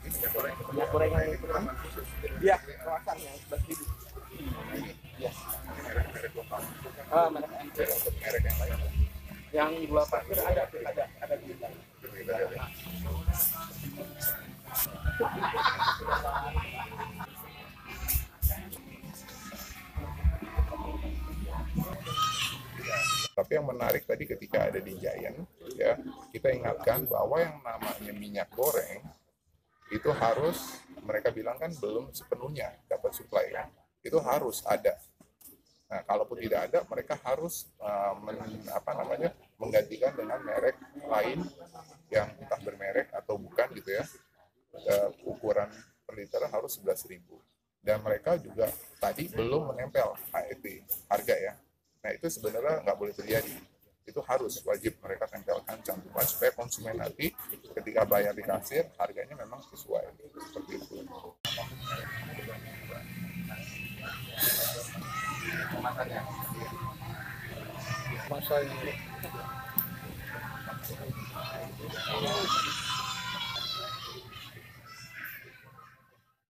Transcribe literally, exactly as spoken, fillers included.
Minyak goreng yang itu kan? Iya, kemasan yang sebelas ribu. Iya. Ah, merek M C. Merek yang lain. Yang gula pasir ada, ada, ada di dalam. Tapi yang menarik tadi ketika ada di Giant, ya kita ingatkan bahwa yang namanya minyak goreng itu harus, mereka bilang kan belum sepenuhnya dapat suplai ya, itu harus ada. Nah, kalaupun tidak ada, mereka harus uh, men, apa namanya, menggantikan dengan merek lain yang entah bermerek atau bukan gitu ya. Uh, ukuran per liter harus sebelas ribu. Dan mereka juga tadi belum menempel H E T, harga ya. Nah, itu sebenarnya nggak boleh terjadi. Itu harus wajib mereka tempelkan cantuman supaya konsumen nanti ketika bayar di kasir harganya memang sesuai seperti itu. Kemasannya. Kemasannya.